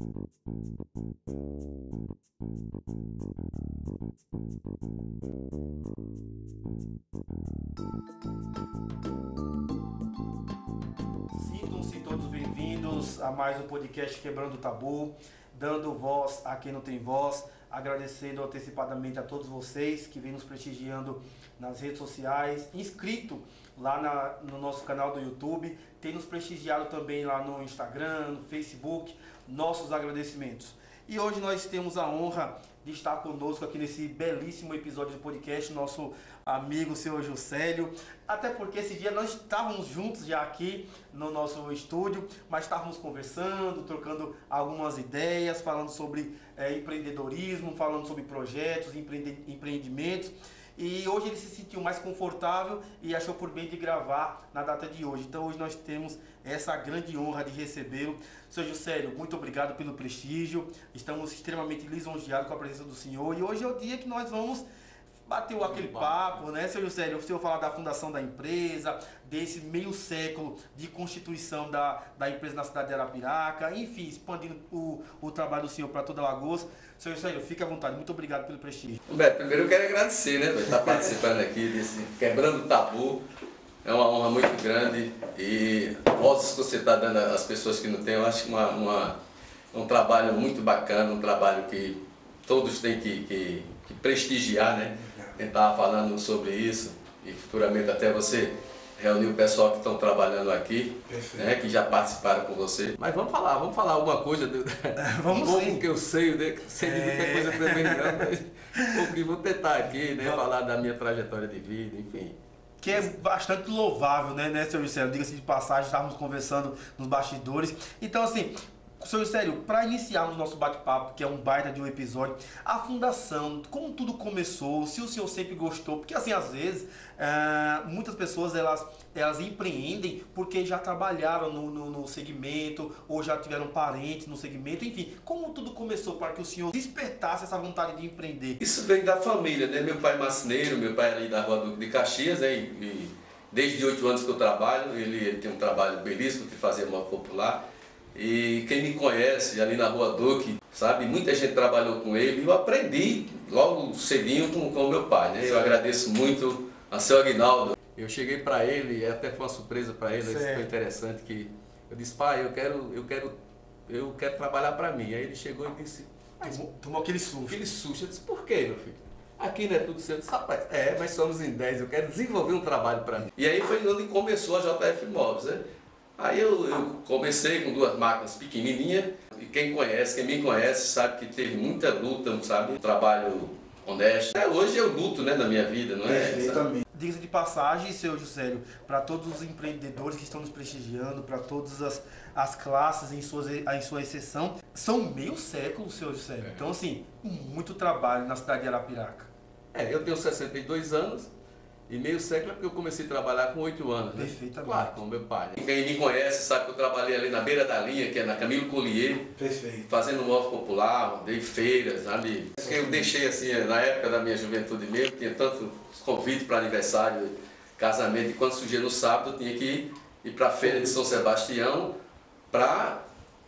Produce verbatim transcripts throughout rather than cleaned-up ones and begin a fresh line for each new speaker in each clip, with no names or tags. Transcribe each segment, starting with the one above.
Sintam-se todos bem-vindos a mais um podcast Quebrando o Tabu, dando voz a quem não tem voz, agradecendo antecipadamente a todos vocês que vêm nos prestigiando nas redes sociais, inscrito lá na, no nosso canal do YouTube, tem nos prestigiado também lá no Instagram, no Facebook, nossos agradecimentos. E hoje nós temos a honra de estar conosco aqui nesse belíssimo episódio do podcast, nosso amigo, senhor Juscelio. Até porque esse dia nós estávamos juntos já aqui no nosso estúdio, mas estávamos conversando, trocando algumas ideias, falando sobre é, empreendedorismo, falando sobre projetos, empreende, empreendimentos. E hoje ele se sentiu mais confortável e achou por bem de gravar na data de hoje. Então hoje nós temos essa grande honra de recebê-lo. Senhor Juscelio, muito obrigado pelo prestígio. Estamos extremamente lisonjeados com a presença do senhor. E hoje é o dia que nós vamos bater aquele papo, né, senhor Juscelio? O senhor falar da fundação da empresa, desse meio século de constituição da, da empresa na cidade de Arapiraca, enfim, expandindo o, o trabalho do senhor para toda Alagoas. Senhor Juscelio, fique à vontade. Muito obrigado pelo prestígio.
Beto, primeiro eu quero agradecer, né, por estar participando aqui desse Quebrando o Tabu. É uma honra muito grande e vozes que você está dando às pessoas que não têm, eu acho que uma, uma, um trabalho muito bacana, um trabalho que todos têm que, que, que prestigiar, né? Quem estava falando sobre isso e futuramente até você reunir o pessoal que estão trabalhando aqui, né, que já participaram com você. Mas vamos falar, vamos falar alguma coisa do,
vamos
um
sim.
que eu sei, né? Sei de muita
É.
coisa também não, mas porque vou tentar aqui, né, falar da minha trajetória de vida, enfim.
Que é bastante louvável, né, né, senhor Juscelio? Diga-se de passagem, estávamos conversando nos bastidores. Então, assim, senhor Juscelio, para iniciarmos nosso bate-papo, que é um baita de um episódio, a fundação, como tudo começou, se o senhor sempre gostou, porque assim, às vezes, é, muitas pessoas, elas, elas empreendem porque já trabalharam no, no, no segmento, ou já tiveram parentes no segmento, enfim, como tudo começou para que o senhor despertasse essa vontade de empreender?
Isso vem da família, né? Meu pai é marceneiro, meu pai é ali da Rua Duque de Caxias, né? E, e desde oito anos que eu trabalho, ele, ele tem um trabalho belíssimo que fazia móvel popular. E quem me conhece ali na Rua Duque, sabe, muita gente trabalhou com ele e eu aprendi logo cedinho com o meu pai, né? Eu agradeço muito a seu Aguinaldo. Eu cheguei para ele, e até foi uma surpresa para ele, isso foi interessante, que eu disse, pai, eu quero, eu quero, eu quero trabalhar para mim. Aí ele chegou e disse,
Tomou, tomou aquele susto.
aquele susto. Eu disse, por quê, meu filho? Aqui não é tudo certo. Rapaz, é, mas somos em dez, eu quero desenvolver um trabalho para mim. E aí foi onde começou a J F Móveis, né? Aí eu, eu comecei com duas máquinas pequenininhas, e quem conhece, quem me conhece, sabe que teve muita luta, sabe? Um trabalho honesto. Até hoje eu luto, né, na minha vida, não é?
Perfeitamente. Diga-se de passagem, senhor Juscelio, para todos os empreendedores que estão nos prestigiando, para todas as, as classes, em, suas, em sua exceção, são meio século, senhor Juscelio. É. Então, assim, muito trabalho na cidade de Arapiraca.
É, eu tenho sessenta e dois anos. E meio século é porque eu comecei a trabalhar com oito anos, né?
Perfeitamente.
Claro, com meu pai. Né? Quem me conhece sabe que eu trabalhei ali na beira da linha, que é na Camilo Collier.
Perfeito.
Fazendo móvel popular, dei feiras, sabe? Eu deixei assim, na época da minha juventude mesmo, tinha tantos convites para aniversário, casamento, e quando surgia no sábado eu tinha que ir, ir para a feira de São Sebastião para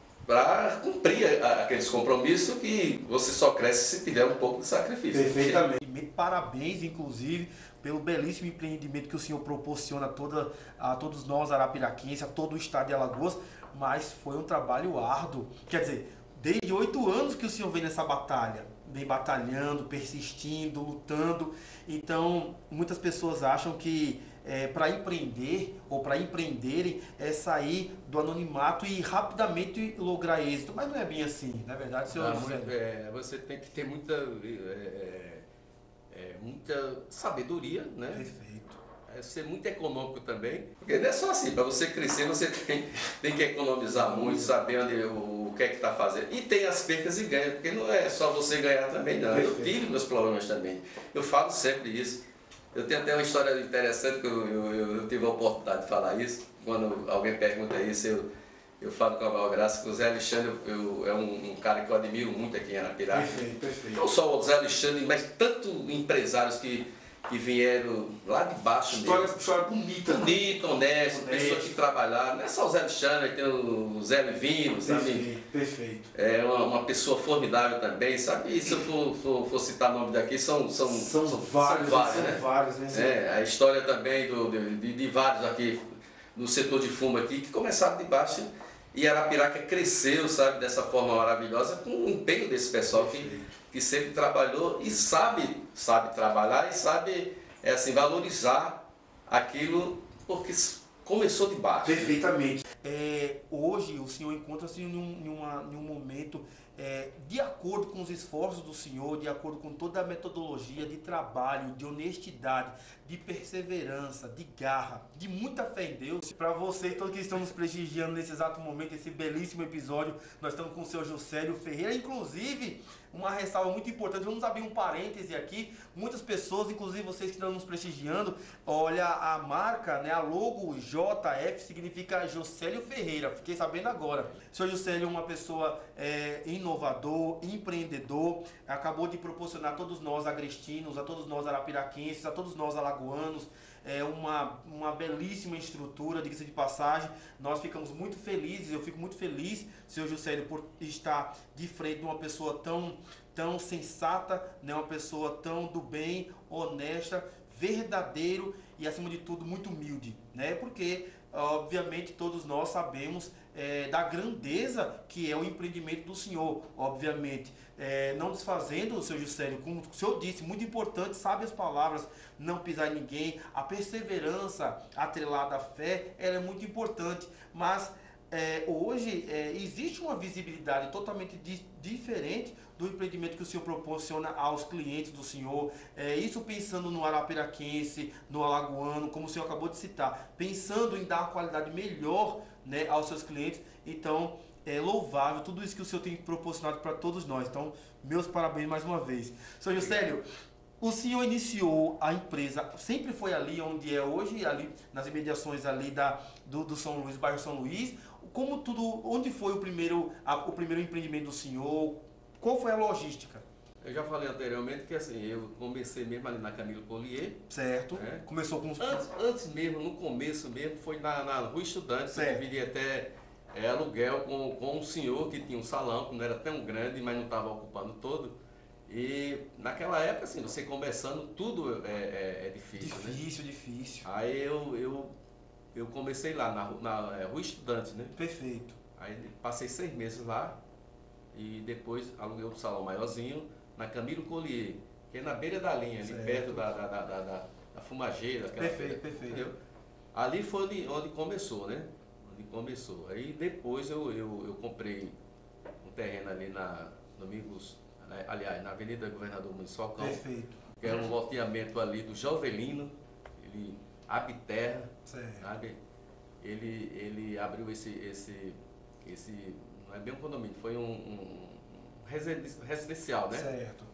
para cumprir aqueles compromissos que você só cresce se tiver um pouco de sacrifício.
Perfeitamente. Parabéns, inclusive, pelo belíssimo empreendimento que o senhor proporciona a, toda, a todos nós arapiraquenses, a todo o estado de Alagoas, mas foi um trabalho árduo. Quer dizer, desde oito anos que o senhor vem nessa batalha, vem batalhando, persistindo, lutando. Então, muitas pessoas acham que é, para empreender ou para empreenderem é sair do anonimato e rapidamente lograr êxito, mas não é bem assim, não é verdade, senhor?
Não, é, você tem que ter muita, é, é, muita sabedoria, né?
Perfeito.
É ser muito econômico também, porque não é só assim, para você crescer você tem, tem que economizar muito, saber onde, o, o que é que está fazendo. E tem as percas e ganhos, porque não é só você ganhar também não. Perfeito. Eu tive meus problemas também, eu falo sempre isso. Eu tenho até uma história interessante que eu, eu, eu, eu tive a oportunidade de falar isso. Quando alguém pergunta isso, eu, eu falo com a maior graça que o Zé Alexandre eu, é um, um cara que eu admiro muito aqui em Arapiraca.
Perfeito, perfeito.
Não só o Zé Alexandre, mas tantos empresários que, que vieram lá de baixo
história,
mesmo.
História bonita.
Bonita, honesta, pessoas que trabalharam. Não é só o Zé Alexandre, tem o Zé Livino, sabe?
Perfeito, perfeito.
É uma, uma pessoa formidável também, sabe? E se eu for, for, for citar nome daqui, são, são,
são,
são
vários,
são vários,
são
né?
vários, né?
É, a história também do, de, de vários aqui no setor de fumo aqui, que começaram de baixo e Arapiraca cresceu, sabe, dessa forma maravilhosa, com o empenho desse pessoal que, que sempre trabalhou e sabe, sabe trabalhar e sabe, é assim, valorizar aquilo, porque começou de baixo.
Perfeitamente. É, hoje o senhor encontra-se em, um, em, uma, em um momento, é, de acordo com os esforços do senhor, de acordo com toda a metodologia de trabalho, de honestidade, de perseverança, de garra, de muita fé em Deus. Para vocês, todos que estão nos prestigiando nesse exato momento, esse belíssimo episódio, nós estamos com o seu Juscelio Ferreira, inclusive, uma ressalva muito importante, vamos abrir um parêntese aqui, muitas pessoas, inclusive vocês que estão nos prestigiando, olha a marca, né, a logo J F significa Juscelio Ferreira, fiquei sabendo agora. O senhor Juscelio é uma pessoa é, inovador, empreendedor, acabou de proporcionar a todos nós agrestinos, a todos nós arapiraquenses, a todos nós alagoanos, é uma, uma belíssima estrutura, diga-se de passagem. Nós ficamos muito felizes, eu fico muito feliz, senhor Juscelio, por estar de frente de uma pessoa tão, tão sensata, né? Uma pessoa tão do bem, honesta, verdadeiro e, acima de tudo, muito humilde, né? Porque, obviamente, todos nós sabemos é, da grandeza que é o empreendimento do senhor, obviamente. É, não desfazendo o seu Juscelio, como o senhor disse, muito importante, sabe as palavras, não pisar em ninguém, a perseverança atrelada à fé, ela é muito importante, mas é, hoje é, existe uma visibilidade totalmente di diferente do empreendimento que o senhor proporciona aos clientes do senhor, é, isso pensando no arapiraquense, no alagoano, como o senhor acabou de citar, pensando em dar uma qualidade melhor, né, aos seus clientes. Então, é louvável tudo isso que o senhor tem proporcionado para todos nós. Então, meus parabéns mais uma vez. Senhor Juscelio, o senhor iniciou a empresa, sempre foi ali onde é hoje, ali nas imediações ali da, do, do São Luís, bairro São Luís. Como tudo, onde foi o primeiro, a, o primeiro empreendimento do senhor? Qual foi a logística?
Eu já falei anteriormente que assim, eu comecei mesmo ali na Camilo Collier.
Certo.
Né?
Começou com os...
Antes, antes mesmo, no começo mesmo, foi na, na Rua Estudantes, eu dividia até é, aluguel com, com um senhor que tinha um salão, que não era tão grande, mas não estava ocupando todo. E naquela época, assim, você conversando, tudo é, é, é difícil,
Difícil,
né?
difícil.
Aí eu, eu, eu comecei lá na, na é, Rua Estudantes, né?
Perfeito.
Aí passei seis meses lá e depois aluguei outro salão maiorzinho na Camilo Collier, que é na beira da linha, ali
certo.
perto da, da, da, da, da fumageira.
Perfeito,
feira,
perfeito.
Entendeu? Ali foi onde, onde começou, né? Onde começou. Aí depois eu, eu, eu comprei um terreno ali na Domingos, aliás, na Avenida Governador Muniz Falcão.
Perfeito.
Que era um loteamento ali do Jovelino, ele Abterra,
certo.
sabe? Ele, ele abriu esse, esse, esse, não é bem um condomínio, foi um, um residencial, né?
Certo.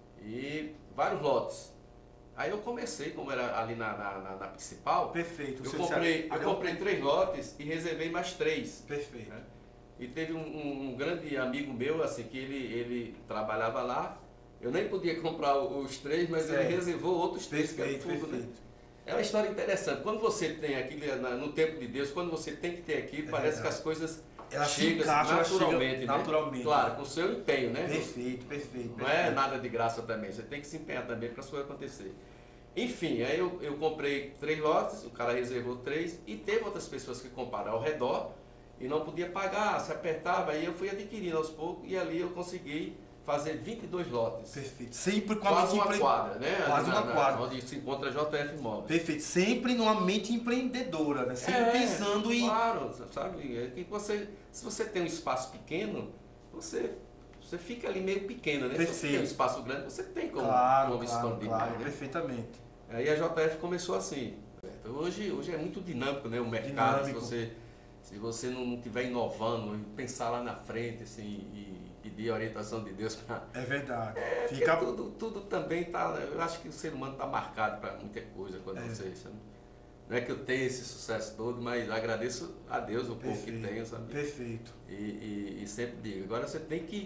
E vários lotes. Aí eu comecei, como era ali na, na, na, na principal,
Perfeito.
eu
Você
comprei,
sabe,
eu comprei três lotes e reservei mais três.
Perfeito.
Né? E teve um, um, um grande amigo meu, assim, que ele, ele trabalhava lá. Eu nem podia comprar os três, mas certo. Ele reservou outros três.
Perfeito,
que era tudo,
perfeito.
Né? É uma história interessante. Quando você tem aquilo, no tempo de Deus, quando você tem que ter aquilo, é parece verdade. Que as coisas
ela
chegam
encaixa,
naturalmente.
Chega
né?
naturalmente.
Claro, com o seu empenho, né?
Perfeito, perfeito.
Não
perfeito.
é nada de graça também, você tem que se empenhar também para as coisas acontecer. Enfim, aí eu, eu comprei três lotes, o cara reservou três, e teve outras pessoas que compraram ao redor e não podia pagar, se apertava, aí eu fui adquirindo aos poucos e ali eu consegui fazer vinte e dois lotes.
Perfeito. Sempre com a
quase
mente
uma empre... quadra, né?
Quase
na,
uma quadra.
Onde se encontra a J F Imóveis.
Perfeito. Sempre numa mente empreendedora, né? Sempre é, pensando em...
Claro, sabe? É que você, se você tem um espaço pequeno, você, você fica ali meio pequeno, né?
Perfeito.
Se você tem um espaço grande, você tem como,
claro,
como
claro,
expandir.
Claro,
né?
perfeitamente.
Aí a J F começou assim. Hoje, hoje é muito dinâmico, né? O mercado, dinâmico. se você, se você não estiver inovando, pensar lá na frente, assim, e pedir a orientação de Deus para...
É verdade.
É,
Fica...
tudo, tudo também tá... Eu acho que o ser humano está marcado para muita coisa quando é. você... Sabe? Não é que eu tenha esse sucesso todo, mas agradeço a Deus o pouco que tenho, sabe?
Perfeito.
E, e, e sempre digo, agora você tem que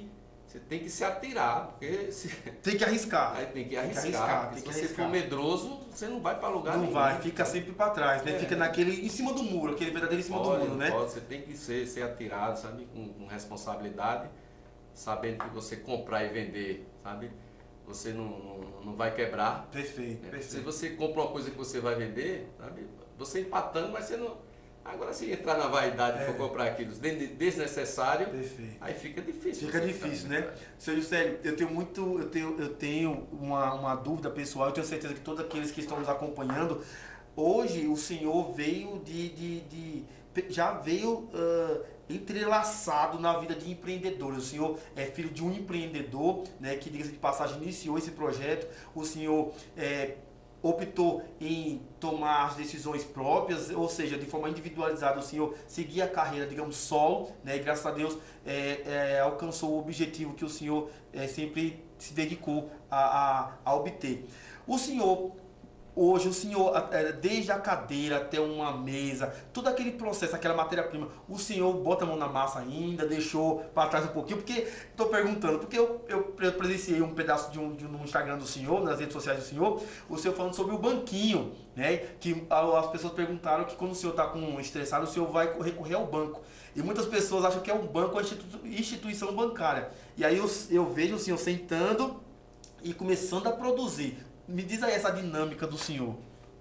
você tem que se atirar, porque se...
tem que arriscar.
Aí tem que arriscar.
Tem que arriscar, tem
se
que
você
arriscar.
for medroso, você não vai para lugar
não
nenhum.
Não vai, fica sempre para trás, né?
É.
Fica naquele, em cima do muro, aquele verdadeiro em cima
pode,
do muro, né?
Pode, você tem que ser, ser atirado, sabe? Com, com responsabilidade, sabendo que você comprar e vender, sabe? Você não, não, não vai quebrar.
Perfeito,
né?
perfeito.
Se você compra uma coisa que você vai vender, sabe? Você empatando, mas você não... Agora, se entrar na vaidade e é. for comprar aquilo desnecessário,
perfeito.
Aí fica difícil.
Fica difícil, né? Seu Juscelio, eu tenho muito, eu tenho, eu tenho uma, uma dúvida pessoal, eu tenho certeza que todos aqueles que estão nos acompanhando, hoje o senhor veio de, de, de já veio uh, entrelaçado na vida de empreendedores. O senhor é filho de um empreendedor, né, que, diga-se de passagem, iniciou esse projeto. O senhor é, optou em tomar as decisões próprias, ou seja, de forma individualizada, o senhor seguia a carreira, digamos, solo, né, e graças a Deus é, é, alcançou o objetivo que o senhor é, sempre se dedicou a, a, a obter. O senhor, hoje, o senhor, desde a cadeira até uma mesa, todo aquele processo, aquela matéria-prima, o senhor bota a mão na massa ainda, deixou para trás um pouquinho, porque, estou perguntando, porque eu, eu presenciei um pedaço de um, de um no Instagram do senhor, nas redes sociais do senhor, o senhor falando sobre o banquinho, né, que as pessoas perguntaram que quando o senhor está com estressado, o senhor vai recorrer ao banco. E muitas pessoas acham que é um banco, uma instituição bancária. E aí eu, eu vejo o senhor sentando e começando a produzir. Me diz aí essa dinâmica do senhor.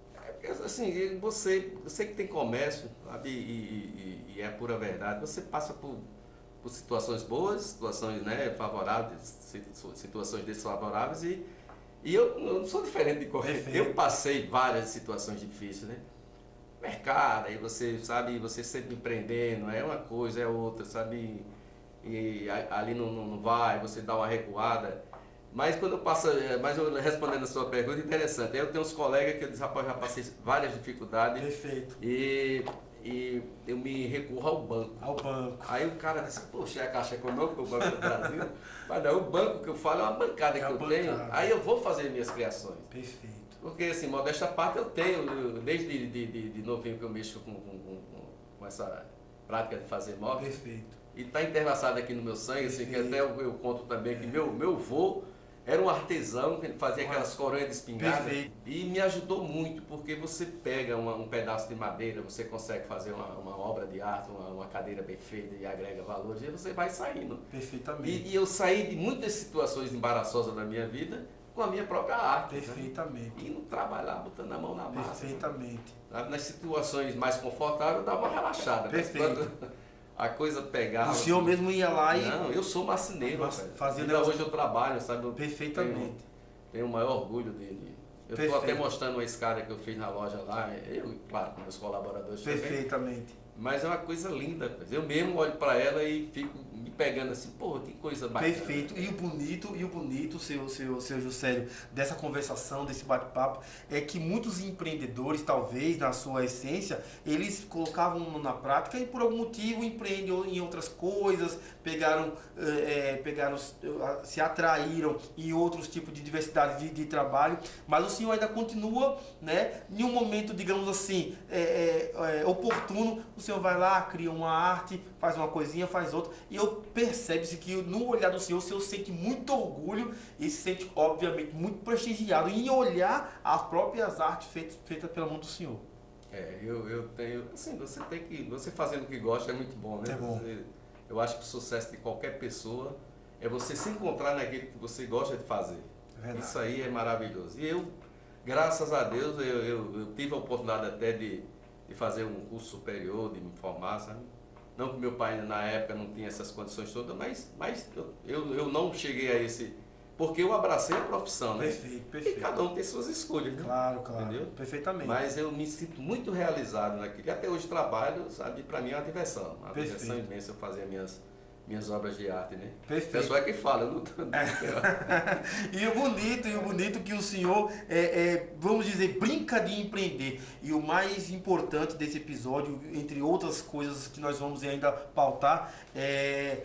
É, assim, você, você que tem comércio, sabe, e, e, e é pura verdade, você passa por, por situações boas, situações, né, favoráveis, situações desfavoráveis, e, e eu, eu não sou diferente de qualquer. Eu passei várias situações difíceis, né? Mercado, aí você, sabe, você sempre empreendendo, é uma coisa, é outra, sabe, e ali não, não vai, você dá uma recuada. Mas quando eu passo, mas eu respondendo a sua pergunta, interessante, eu tenho uns colegas que eu disse, rapaz, já passei várias dificuldades.
Perfeito.
E, e eu me recorro ao banco.
Ao banco.
Aí o cara disse, poxa, é a Caixa Econômica, o Banco do Brasil. Mas não, o banco que eu falo é uma bancada é que eu bancada. tenho. Aí eu vou fazer minhas criações.
Perfeito.
Porque assim, modesta parte eu tenho, eu, desde de, de, de novinho que eu mexo com, com, com, com essa prática de fazer móveis.
Perfeito.
E está entrelaçado aqui no meu sangue, assim, que até eu, eu conto também que meu, meu avô era um artesão, que ele fazia aquelas coronhas de espingarda.
Perfeito.
E me ajudou muito, porque você pega uma, um pedaço de madeira, você consegue fazer uma, uma obra de arte, uma, uma cadeira bem feita e agrega valores, e você vai saindo.
Perfeitamente.
E, e eu saí de muitas situações embaraçosas da minha vida com a minha própria arte.
Perfeitamente.
Né? E não trabalhar botando a mão na massa.
Perfeitamente.
Né? Nas situações mais confortáveis, eu dava uma relaxada.
Perfeito.
A coisa pegava.
O senhor mesmo ia lá e...
Não, eu sou marceneiro.
Mas, fazia
Ainda hoje eu trabalho, sabe? Eu
perfeitamente.
Tenho, tenho o maior orgulho dele. Eu estou até mostrando uma escada que eu fiz na loja lá, eu, claro, com meus colaboradores também.
Perfeitamente.
Mas é uma coisa linda. Eu mesmo olho para ela e fico me pegando assim, pô, que coisa bacana.
Perfeito. E o bonito, e o bonito, seu, seu, seu Juscelio, dessa conversação, desse bate-papo, é que muitos empreendedores, talvez, na sua essência, eles colocavam na prática e por algum motivo empreendem em outras coisas, pegaram, é, pegaram se atraíram em outros tipos de diversidade de, de trabalho, mas o senhor ainda continua, né, em um momento, digamos assim, é, é, é, oportuno, o senhor vai lá, cria uma arte, faz uma coisinha, faz outra, e eu percebe-se que no olhar do senhor, o senhor sente muito orgulho e se sente, obviamente, muito prestigiado em olhar as próprias artes feitas, feitas pela mão do senhor.
É, eu, eu tenho, assim, você tem que, você fazendo o que gosta é muito bom, né?
É bom.
Você, eu acho que o sucesso de qualquer pessoa é você se encontrar naquilo que você gosta de fazer. É Isso aí é maravilhoso. E eu, graças a Deus, eu, eu, eu tive a oportunidade até de, de fazer um curso superior, de me formar, sabe? Não que meu pai na época não tinha essas condições todas, mas, mas eu, eu, eu não cheguei a esse... Porque eu abracei a profissão, né?
Perfeito, perfeito.
E cada um tem suas escolhas, né?
Claro, claro.
Entendeu?
Perfeitamente.
Mas eu me sinto muito realizado naquilo. E até hoje trabalho, sabe? Para mim é uma diversão. Uma
Perfeito.
diversão imensa eu fazer minhas, minhas obras de arte, né?
Perfeito.
O pessoal é que fala, eu não tô...
É. E o bonito, e o bonito que o senhor, é, é, vamos dizer, brinca de empreender. E o mais importante desse episódio, entre outras coisas que nós vamos ainda pautar, é,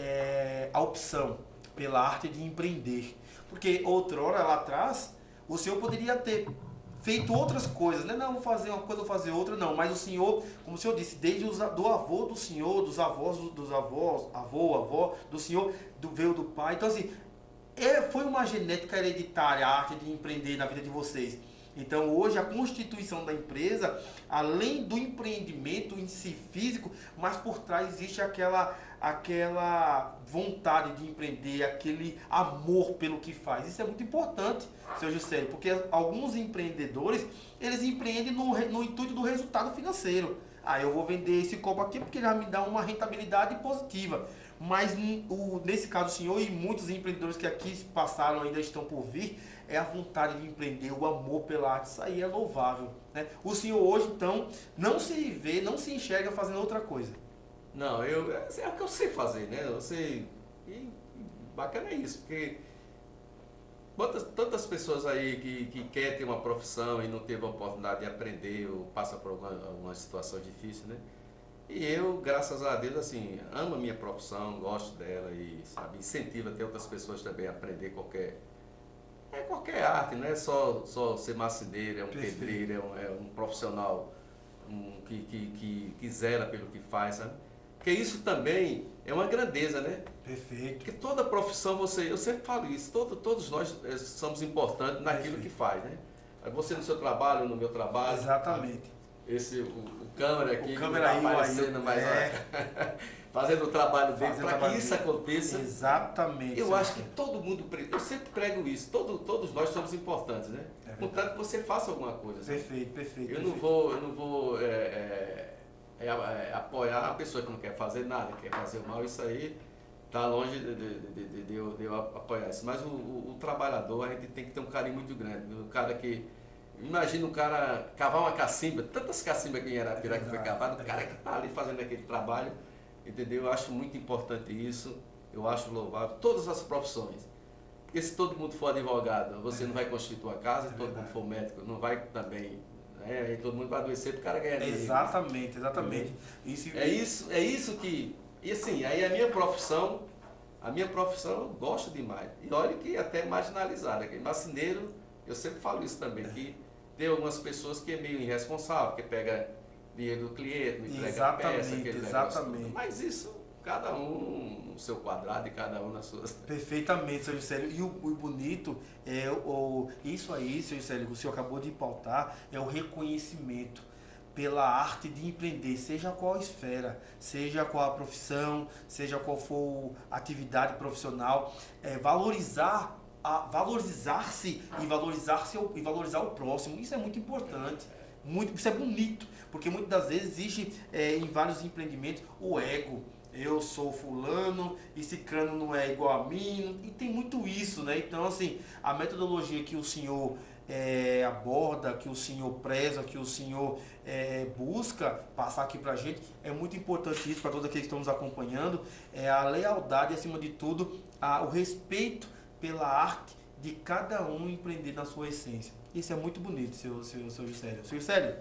é a opção pela arte de empreender. Porque outrora, lá atrás, o senhor poderia ter feito outras coisas, né? Não, vou fazer uma coisa, vou fazer outra, não. Mas o senhor, como o senhor disse, desde os, do avô do senhor, dos avós, dos avós, avô, avó, do senhor, do, veio do pai. Então, assim, é, foi uma genética hereditária a arte de empreender na vida de vocês. Então, hoje, a constituição da empresa, além do empreendimento em si físico, mas por trás existe aquela, aquela vontade de empreender, aquele amor pelo que faz. Isso é muito importante, seu Juscelio, porque alguns empreendedores, eles empreendem no, no intuito do resultado financeiro. Ah, eu vou vender esse copo aqui porque ele vai me dar uma rentabilidade positiva. Mas o, nesse caso, o senhor e muitos empreendedores que aqui passaram ainda estão por vir, é a vontade de empreender, o amor pela arte. Isso aí é louvável, né? O senhor hoje, então, não se vê, não se enxerga fazendo outra coisa.
Não, eu, é o que eu sei fazer, né? Eu sei, e bacana é isso, porque quantas, tantas pessoas aí que, que querem ter uma profissão e não teve a oportunidade de aprender ou passa por alguma, alguma situação difícil, né? E eu, graças a Deus, assim, amo a minha profissão, gosto dela e, sabe, incentivo até outras pessoas também a aprender qualquer, é qualquer arte, não é só, só ser marceneiro, é um Perfeito. pedreiro, é um, é um profissional um, que, que, que, que zela pelo que faz, sabe? Porque isso também é uma grandeza, né?
Perfeito.
Porque toda profissão, você, eu sempre falo isso, todo, todos nós somos importantes naquilo Perfeito. que faz, né? Você no seu trabalho, no meu trabalho.
Exatamente.
Esse, o, o câmera aqui,
o câmera
não tá aparecendo,
aí,
mas
é.
fazendo o trabalho dele, para que isso aconteça.
Exatamente.
Eu acho que todo mundo, eu sempre prego isso, todo, todos nós somos importantes, né? É Portanto, que você faça alguma coisa.
Perfeito, sabe? perfeito.
Eu
perfeito.
não vou, eu não vou é, é, é, é, apoiar a pessoa que não quer fazer nada, quer fazer o mal, isso aí está longe de, de, de, de, de, eu, de eu apoiar isso. Mas o, o, o trabalhador, a gente tem que ter um carinho muito grande. O cara que Imagina um cara cavar uma cacimba, tantas cacimbas que em Arapiraca é que foi cavado, o cara que está ali fazendo aquele trabalho, entendeu? Eu acho muito importante isso, eu acho louvável, todas as profissões. Porque se todo mundo for advogado, você é. não vai construir tua casa, se é todo verdade. mundo for médico, não vai também, né? Aí todo mundo vai adoecer para o cara ganhar dinheiro.
Exatamente, exatamente.
Isso... É, isso, é isso que, e assim, aí a minha profissão, a minha profissão eu gosto demais. E olha que até marginalizada, que marceneiro, eu sempre falo isso também, que tem algumas pessoas que é meio irresponsável, que pega dinheiro do cliente, não entrega peça, aquele
exatamente.
negócio. Mas isso, cada um no seu quadrado e cada um nas suas...
Perfeitamente, seu Juscelio. E o, o bonito, é o, isso aí, seu Juscelio, que o senhor acabou de pautar, é o reconhecimento pela arte de empreender, seja qual esfera, seja qual a profissão, seja qual for a atividade profissional, é, valorizar a valorizar-se e valorizar-se e valorizar o próximo. Isso é muito importante, muito, isso é bonito, porque muitas das vezes existe é, em vários empreendimentos o ego. Eu sou fulano e cicrano não é igual a mim, e tem muito isso, né? Então, assim, a metodologia que o senhor é, aborda, que o senhor preza, que o senhor é, busca passar aqui pra gente, é muito importante isso para todos aqueles que estão nos acompanhando, é a lealdade, acima de tudo, a, o respeito pela arte de cada um empreender na sua essência. Isso é muito bonito, seu, seu, seu Juscelio. Seu Juscelio,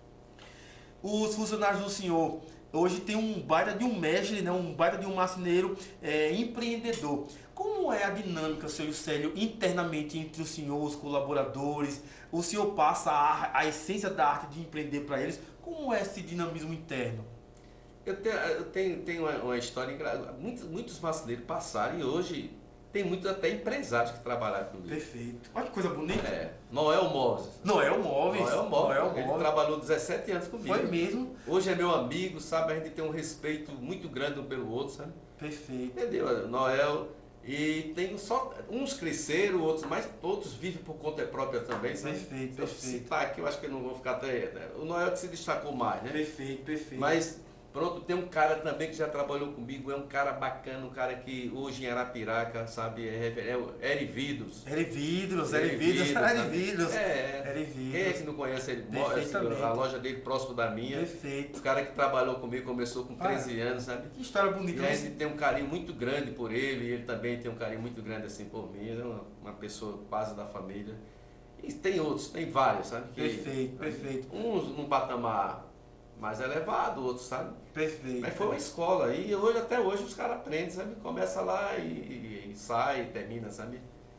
os funcionários do senhor hoje tem um baita de um mestre, né? Um baita de um marceneiro é, empreendedor. Como é a dinâmica, seu Juscelio, internamente entre o senhor, os colaboradores? O senhor passa a, a essência da arte de empreender para eles? Como é esse dinamismo interno?
Eu tenho, eu tenho, tenho uma, uma história engraçada. Muitos, muitos marceneiros passaram e hoje tem muitos até empresários que trabalharam comigo.
Perfeito. Olha que coisa bonita.
É. Noel Móveis.
Noel Móveis.
Noel Móveis. Noel Móveis. Ele trabalhou dezessete anos comigo.
Foi mesmo.
Hoje é meu amigo, sabe? A gente tem um respeito muito grande um pelo outro, sabe?
Perfeito.
Entendeu? Noel. E tem só... Uns cresceram, outros mais... Outros vivem por conta própria também, sabe?
Perfeito,
Se eu
perfeito.
citar aqui, eu acho que eu não vou ficar até... Né? O Noel que se destacou mais, né?
Perfeito, perfeito.
Mas... Pronto, tem um cara também que já trabalhou comigo, é um cara bacana, um cara que hoje em Arapiraca, sabe, é, é o Eri Vidros.
Eri Vidros, Eri Vidros, Eri Vidros.
É,
Eri Vidros.
Quem é que não conhece ele? A loja dele próximo da minha.
Perfeito.
O cara que trabalhou comigo começou com treze anos, sabe?
Que história bonita.
E a gente tem um carinho muito grande por ele, e ele também tem um carinho muito grande assim por mim, é uma, uma pessoa quase da família. E tem outros, tem vários, sabe? Que,
perfeito, perfeito.
Uns num patamar mais elevado, outros, sabe?
Perfeito.
Mas foi uma escola, e hoje, até hoje os caras aprendem, sabe? Começa lá e, e, e sai, termina, sabe?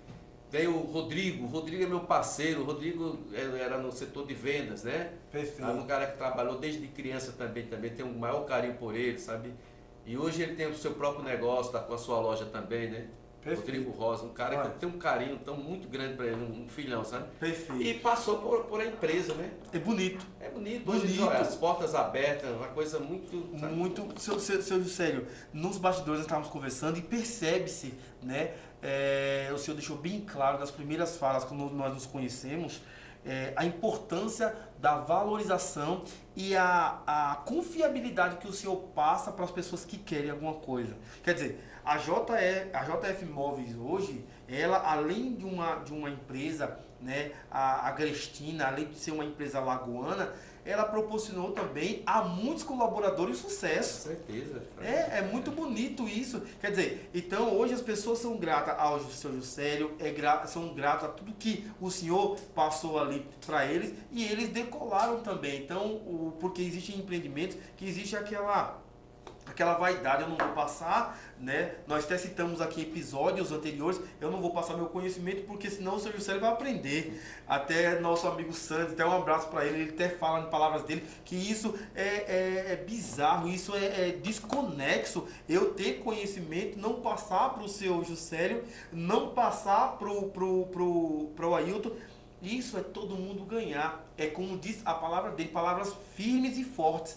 Tem o Rodrigo, o Rodrigo é meu parceiro, o Rodrigo era no setor de vendas, né?
Perfeito.
É um cara que trabalhou desde criança também, também tem um maior carinho por ele, sabe? E hoje ele tem o seu próprio negócio, está com a sua loja também, né? Perfeito. Rodrigo Rosa, um cara Olha. que tem um carinho tão muito grande para ele, um filhão, sabe?
Perfeito.
E passou por, por a empresa, né?
É bonito.
É bonito.
bonito.
Hoje, olha, as portas abertas, uma coisa muito... Sabe?
Muito, seu, seu, seu Juscelio, nos bastidores nós estávamos conversando e percebe-se, né? É, o senhor deixou bem claro nas primeiras falas, quando nós nos conhecemos, é, a importância da valorização e a, a confiabilidade que o senhor passa para as pessoas que querem alguma coisa. Quer dizer, a, J E, a J F Móveis hoje, ela além de uma, de uma empresa, né, a Agrestina, além de ser uma empresa lagoana, ela proporcionou também a muitos colaboradores sucesso.
Com certeza.
É, é muito bonito isso. Quer dizer, então hoje as pessoas são gratas ao seu Juscelio, é gra são gratas a tudo que o senhor passou ali para eles e eles decolaram também. Então, o, porque existem empreendimentos que existe aquela... aquela vaidade, eu não vou passar, né? Nós até citamos aqui episódios anteriores, eu não vou passar meu conhecimento porque senão o seu Juscelio vai aprender. Até nosso amigo Santos, até um abraço para ele, ele até fala em palavras dele que isso é, é, é bizarro, isso é, é desconexo. Eu ter conhecimento, não passar para o seu Juscelio, não passar para o pro, pro, pro Ailton. Isso é todo mundo ganhar. É como diz a palavra dele, palavras firmes e fortes.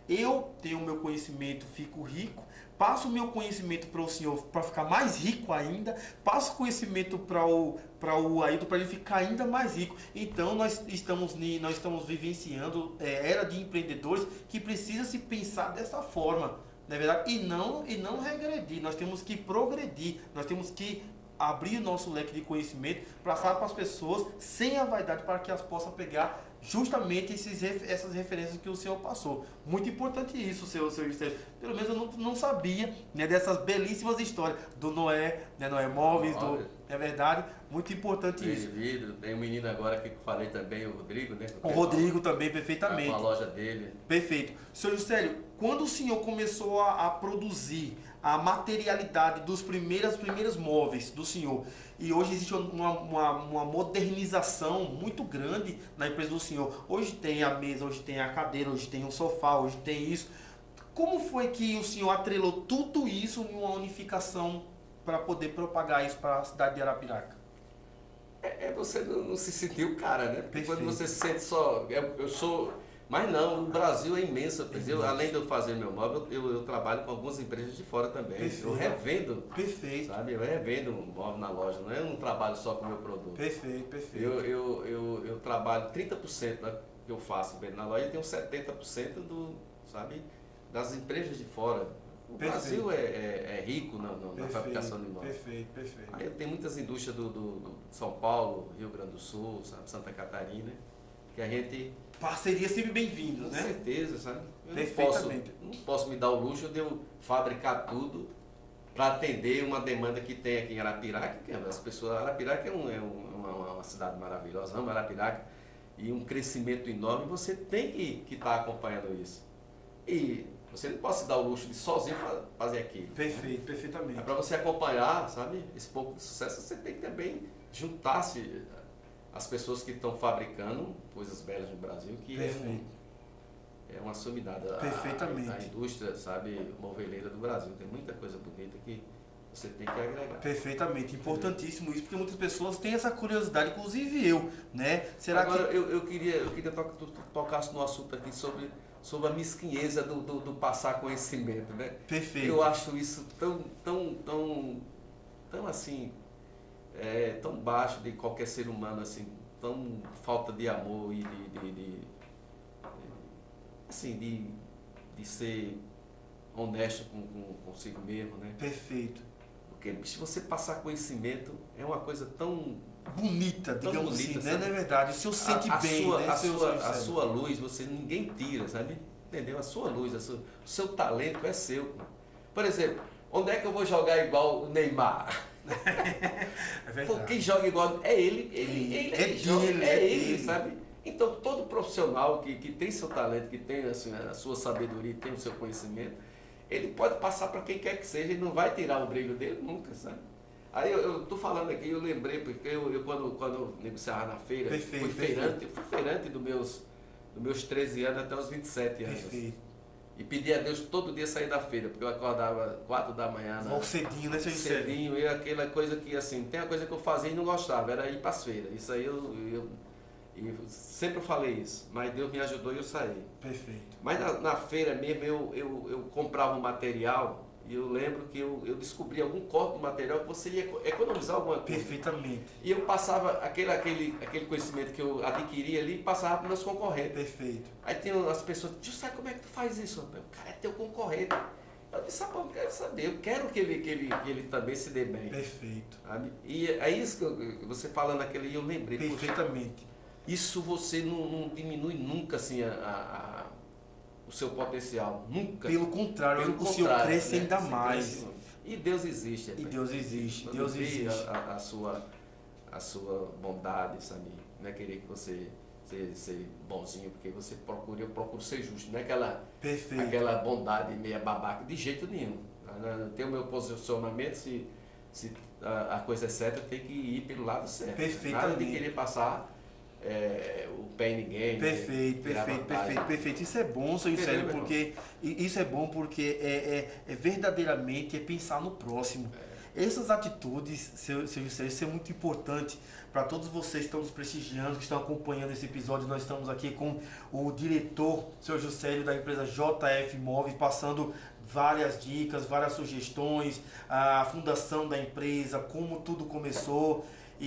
Eu tenho o meu conhecimento, fico rico, passo o meu conhecimento para o senhor para ficar mais rico ainda, passo o conhecimento para o, para o Ailton para ele ficar ainda mais rico. Então nós estamos, nós estamos vivenciando é, era de empreendedores que precisa se pensar dessa forma, não é verdade? E não, e não regredir, nós temos que progredir, nós temos que abrir o nosso leque de conhecimento, passar para as pessoas sem a vaidade para que elas possam pegar justamente esses, essas referências que o senhor passou. Muito importante isso, seu, seu Juscelio. Pelo menos eu não, não sabia, né, dessas belíssimas histórias do Noé, né, Noé Móveis, do, é verdade, muito importante
tem
isso.
Vidro, tem um menino agora que eu falei também, o Rodrigo, né?
O Rodrigo também, perfeitamente.
Com a loja dele.
Perfeito. Seu Juscelio, quando o senhor começou a, a produzir a materialidade dos primeiros, primeiros móveis do senhor, e hoje existe uma, uma, uma modernização muito grande na empresa do senhor. Hoje tem a mesa, hoje tem a cadeira, hoje tem o sofá, hoje tem isso. Como foi que o senhor atrelou tudo isso em uma unificação para poder propagar isso para a cidade de Arapiraca?
É, é você não, não se sentir o cara, né? Porque
Perfeito.
quando você se sente só... Eu, eu sou... Mas não, o Brasil é imenso. É eu, além de eu fazer meu móvel, eu, eu trabalho com algumas empresas de fora também.
Perfeito.
Eu revendo.
Perfeito.
Sabe? Eu revendo um móvel na loja, não é? Eu não trabalho só com o meu produto.
Perfeito, perfeito.
Eu, eu, eu, eu trabalho trinta por cento da, que eu faço na loja e tenho setenta por cento do, sabe, das empresas de fora. O
Perfeito.
Brasil é, é, é rico na, na, na fabricação de móveis.
Perfeito, perfeito.
Aí tem muitas indústrias do, do, do São Paulo, Rio Grande do Sul, sabe, Santa Catarina, que a gente...
Parceria sempre bem-vindos, né?
Com certeza, sabe? Eu não posso,
Perfeitamente.
não posso me dar o luxo de eu fabricar tudo para atender uma demanda que tem aqui em Arapiraca, que as pessoas... Arapiraca é, um, é uma, uma cidade maravilhosa, amo Arapiraca, e um crescimento enorme, você tem que estar tá acompanhando isso. E você não pode se dar o luxo de sozinho fazer aquilo.
Perfeito,
né?
perfeitamente.
É para você acompanhar, sabe, esse pouco de sucesso, você tem que também juntar-se as pessoas que estão fabricando coisas belas no Brasil, que é, um, é uma sumidade.
Perfeitamente.
A, a indústria, sabe, moveleira do Brasil. Tem muita coisa bonita que você tem que agregar.
Perfeitamente. Importantíssimo isso, porque muitas pessoas têm essa curiosidade, inclusive eu, né? Será
Agora,
que...
eu, eu queria, eu queria to, to, tocasse no assunto aqui sobre, sobre a mesquinheza do, do, do passar conhecimento, né?
Perfeito.
Eu acho isso tão, tão, tão, tão assim... É, tão baixo de qualquer ser humano, assim, tão falta de amor e de, de, de, de assim, de, de ser honesto com, com consigo mesmo, né?
Perfeito.
Porque se você passar conhecimento, é uma coisa tão
bonita,
tão
digamos
bonita,
assim, né? Não é verdade? O senhor sente
a, a
bem,
sua,
né?
A,
seu,
sua,
seu
a sua luz, você ninguém tira, sabe? Entendeu? A sua luz, a sua, o seu talento é seu. Por exemplo, onde é que eu vou jogar igual o Neymar?
É verdade.
Pô, quem joga igual é ele, ele, ele,
é
ele joga,
dele,
é,
é
ele,
dele.
sabe? Então todo profissional que, que tem seu talento, que tem assim, a sua sabedoria, tem o seu conhecimento, ele pode passar para quem quer que seja, ele não vai tirar o brilho dele nunca, sabe? Aí eu, eu tô falando aqui, eu lembrei, porque eu, eu quando, quando eu negociava na feira,
Perfeito,
fui
perfeito.
feirante, eu fui feirante dos meus, dos meus treze anos até os vinte e sete anos.
Perfeito.
E pedi a Deus todo dia sair da feira, porque eu acordava quatro da manhã.
Logo cedinho, né, seu Juscelio?
Cedinho, e aquela coisa que, assim, tem uma coisa que eu fazia e não gostava, era ir para as feiras. Isso aí eu, eu, eu sempre falei isso, mas Deus me ajudou e eu saí.
Perfeito.
Mas na, na feira mesmo, eu, eu, eu comprava um material e eu lembro que eu, eu descobri algum corte do material que você ia economizar alguma coisa.
Perfeitamente.
E eu passava aquele, aquele, aquele conhecimento que eu adquiri ali e passava para os meus concorrentes.
Perfeito.
Aí tem as pessoas, tu sabe como é que tu faz isso? O cara é teu concorrente. Eu disse, ah, eu quero saber, eu quero que ele, que ele, que ele também se dê bem.
Perfeito.
Sabe? E é isso que eu, você falando aquele e eu lembrei.
Perfeitamente.
Isso você não, não diminui nunca assim a, a, a, o seu potencial, nunca.
Pelo contrário,
Pelo
o
contrário,
Senhor cresce
né?
ainda
Você
mais.
cresce. E Deus existe.
E
rapaz.
Deus existe,
Quando
Deus
vê
existe.
A, a, a, sua, a sua bondade, sabe? Não é querer que você ser, ser bonzinho, porque você procura, eu procuro ser justo, não é aquela,
Perfeito.
aquela bondade meia babaca, de jeito nenhum. Eu tenho o meu posicionamento, se, se a, a coisa é certa, tem que ir pelo lado certo.
Perfeitamente.
Nada de querer passar é, o pé em ninguém.
Perfeito,
né? Tirar
perfeito,
vantagem.
perfeito, perfeito. Isso é bom, seu Juscelio,
Entendeu,
porque e- isso é bom porque é, é, é verdadeiramente é pensar no próximo. Essas atitudes, seu, seu Juscelio, isso é muito importante para todos vocês que estão nos prestigiando, que estão acompanhando esse episódio. Nós estamos aqui com o diretor, seu Juscelio, da empresa J F Móveis, passando várias dicas, várias sugestões, a fundação da empresa, como tudo começou.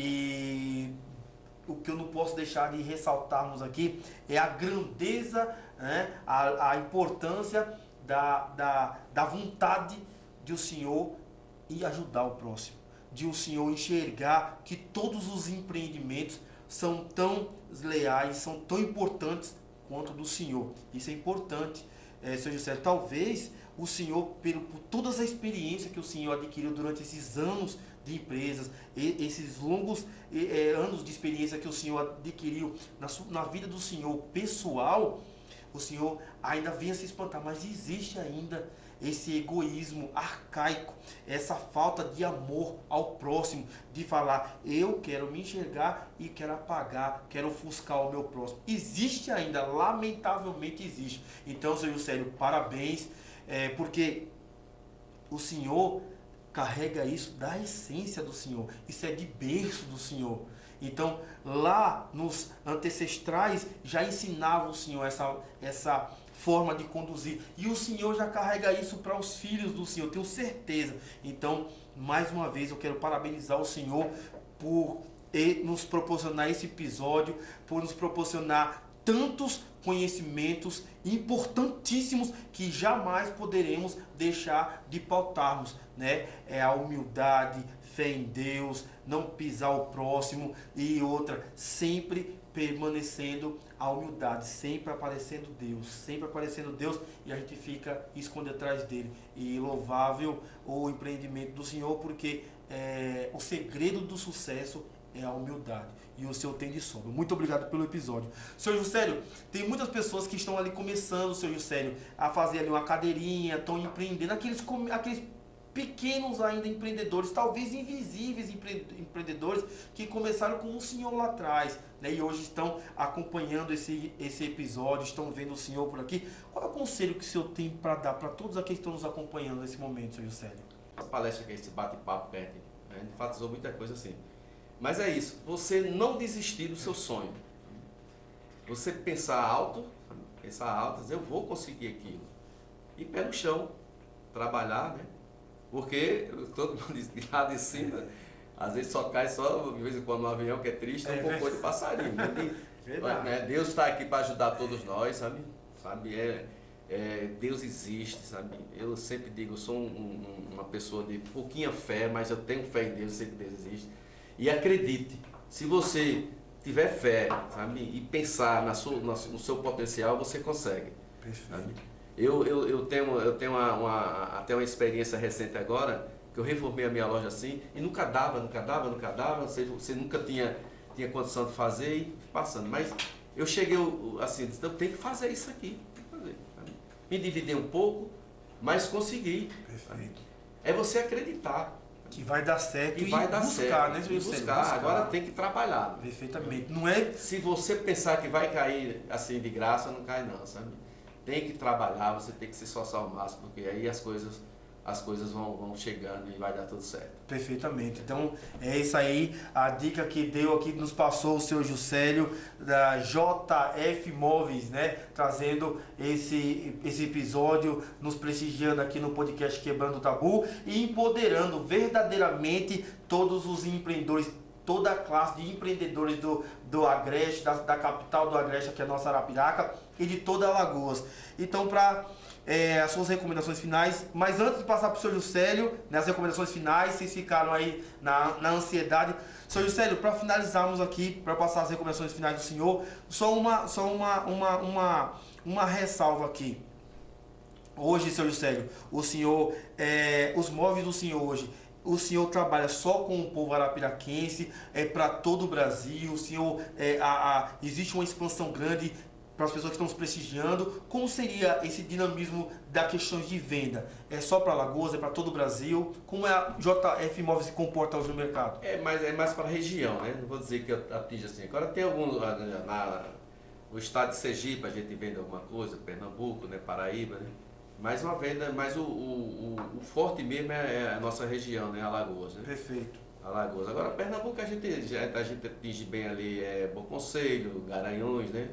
E o que eu não posso deixar de ressaltarmos aqui é a grandeza, né, a, a importância da, da, da vontade de o Senhor e ajudar o próximo, de o Senhor enxergar que todos os empreendimentos são tão leais, são tão importantes quanto do Senhor. Isso é importante, é, seu Juscelio. Talvez o Senhor, pelo, por toda a experiência que o Senhor adquiriu durante esses anos de empresas, e, esses longos é, anos de experiência que o Senhor adquiriu na, sua, na vida do Senhor pessoal, o Senhor ainda venha se espantar, mas existe ainda esse egoísmo arcaico, essa falta de amor ao próximo, de falar, eu quero me enxergar e quero apagar, quero ofuscar o meu próximo. Existe ainda, lamentavelmente existe. Então, seu Juscelio, parabéns, é, porque o Senhor carrega isso da essência do Senhor, isso é de berço do Senhor. Então, lá nos ancestrais já ensinavam o Senhor essa, essa forma de conduzir. E o Senhor já carrega isso para os filhos do Senhor, tenho certeza. Então, mais uma vez, eu quero parabenizar o Senhor por nos proporcionar esse episódio, por nos proporcionar tantos conhecimentos importantíssimos que jamais poderemos deixar de pautarmos, né? É a humildade, fé em Deus, não pisar o próximo e outra, sempre permanecendo a humildade, sempre aparecendo Deus, sempre aparecendo Deus e a gente fica escondido atrás dele. E louvável o empreendimento do Senhor, porque é, o segredo do sucesso é a humildade. E o Senhor tem de sobra. Muito obrigado pelo episódio. Senhor Juscelio, tem muitas pessoas que estão ali começando, Senhor Juscelio, a fazer ali uma cadeirinha, estão empreendendo, aqueles, aqueles pequenos ainda empreendedores, talvez invisíveis empre, empreendedores, que começaram com o Senhor lá atrás, né, e hoje estão acompanhando esse, esse episódio, estão vendo o Senhor por aqui. Qual é o conselho que o Senhor tem para dar para todos aqueles que estão nos acompanhando nesse momento, Senhor Juscelio?
Essa palestra que é esse bate-papo que a gente, a gente enfatizou muita coisa assim. Mas é isso, você não desistir do seu sonho. Você pensar alto, pensar alto, dizer, eu vou conseguir aquilo. E pé no chão, trabalhar, né? Porque todo mundo diz que lá de cima, às vezes só cai só, de vez em quando, um avião que é triste, é um cocô de passarinho. Né? Deus está aqui para ajudar todos nós, sabe? sabe? É, é, Deus existe, sabe? Eu sempre digo, eu sou um, um, uma pessoa de pouquinha fé, mas eu tenho fé em Deus, eu sei que Deus existe. E acredite, se você tiver fé, sabe, e pensar na sua, no seu potencial, você consegue. Sabe? Eu, eu, eu tenho, eu tenho uma, uma, até uma experiência recente agora, que eu reformei a minha loja assim, e nunca dava, nunca dava, nunca dava, você, você nunca tinha, tinha condição de fazer e passando. Mas eu cheguei assim, eu tenho que fazer isso aqui, tenho que fazer, sabe? Me dividir um pouco, mas consegui.
Perfeito.
É você acreditar.
Que vai dar certo
que
e
vai dar
buscar,
certo,
né?
e buscar. buscar. Agora tem que trabalhar.
Perfeitamente. Não é...
Se você pensar que vai cair assim de graça, não cai não, sabe? Tem que trabalhar, você tem que se esforçar ao máximo, porque aí as coisas, as coisas vão, vão chegando e vai dar tudo certo.
Perfeitamente. Então, é isso aí, a dica que deu aqui, nos passou o seu Juscelio, da J F Móveis, né? Trazendo esse, esse episódio, nos prestigiando aqui no podcast Quebrando o Tabu e empoderando verdadeiramente todos os empreendedores, toda a classe de empreendedores do, do Agreste, da, da capital do Agreste, que é a nossa Arapiraca, e de toda Alagoas. Então, para... É, as suas recomendações finais, mas antes de passar para o seu Juscelio, nas né, recomendações finais, vocês ficaram aí na, na ansiedade. Seu Juscelio, para finalizarmos aqui, para passar as recomendações finais do senhor, só uma, só uma, uma, uma, uma ressalva aqui. Hoje, seu Juscelio, o senhor, é, os móveis do senhor hoje, o senhor trabalha só com o povo arapiraquense, é para todo o Brasil, o senhor, é, a, a, existe uma expansão grande para as pessoas que estão nos prestigiando. Como seria esse dinamismo da questão de venda? É só para Alagoas, é para todo o Brasil? Como é a J F Móveis se comporta hoje no mercado?
É mais, é mais para a região, né? Não vou dizer que atinge assim. Agora tem algum, na, na, no estado de Sergipe a gente vende alguma coisa, Pernambuco, né? Paraíba, né? Mais uma venda, mas o, o, o, o forte mesmo é, é a nossa região, né? Alagoas, né?
Perfeito.
Alagoas. Agora Pernambuco a gente, a gente atinge bem ali, é Bom Conselho, Garanhuns, né?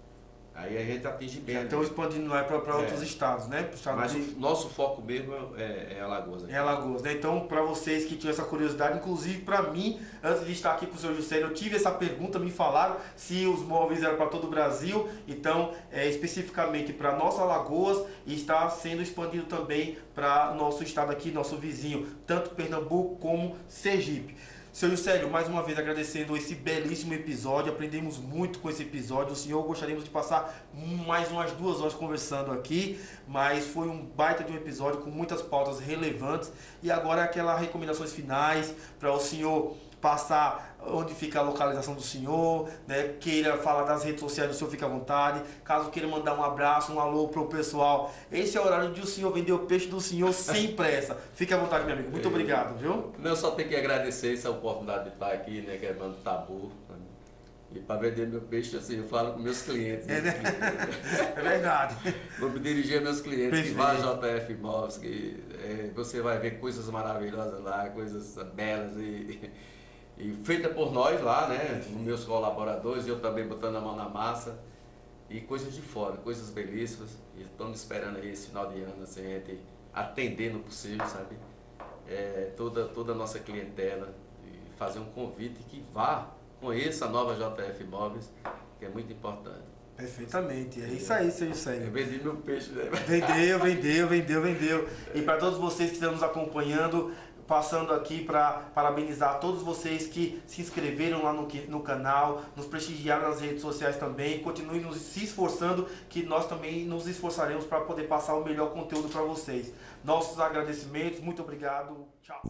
Aí a gente atinge bem.
Já estão expandindo lá para é. outros estados, né?
Estado Mas de... o nosso foco mesmo é, é Alagoas. Aqui.
É Alagoas, né? Então, para vocês que tinham essa curiosidade, inclusive para mim, antes de estar aqui com o senhor Juscelio, eu tive essa pergunta, me falaram se os móveis eram para todo o Brasil. Então, é, especificamente para nossa Alagoas, e está sendo expandido também para nosso estado aqui, nosso vizinho, tanto Pernambuco como Sergipe. Seu Juscelio, mais uma vez agradecendo esse belíssimo episódio, aprendemos muito com esse episódio. O senhor gostaríamos de passar mais umas duas horas conversando aqui, mas foi um baita de um episódio com muitas pautas relevantes. E agora aquelas recomendações finais para o senhor passar onde fica a localização do senhor, né? Queira falar das redes sociais do senhor, fica à vontade. Caso queira mandar um abraço, um alô pro pessoal, esse é o horário de o senhor vender o peixe do senhor sem pressa. Fique à vontade, meu amigo. Muito obrigado, viu?
Não, só tenho que agradecer essa oportunidade de estar aqui, né, quebrando o tabu. E para vender meu peixe, assim, eu falo com meus clientes.
É, né? É verdade.
Vou me dirigir a meus clientes. Perfeito. Que vá a J F Móveis, que é, você vai ver coisas maravilhosas lá, coisas belas e... E feita por nós lá, né? Meus colaboradores, eu também botando a mão na massa. E coisas de fora, coisas belíssimas. E estamos esperando aí esse final de ano, assim, a gente atender no possível, sabe? É, toda, toda a nossa clientela. E fazer um convite que vá, conheça a nova J F Móveis, que é muito importante.
Perfeitamente, é isso aí, seu Juscelio.
Eu vendi meu peixe, né?
Vendeu, vendeu, vendeu, vendeu. E para todos vocês que estão nos acompanhando, passando aqui para parabenizar todos vocês que se inscreveram lá no, no canal, nos prestigiaram nas redes sociais também. Continuem nos, se esforçando, que nós também nos esforçaremos para poder passar o melhor conteúdo para vocês. Nossos agradecimentos, muito obrigado, tchau.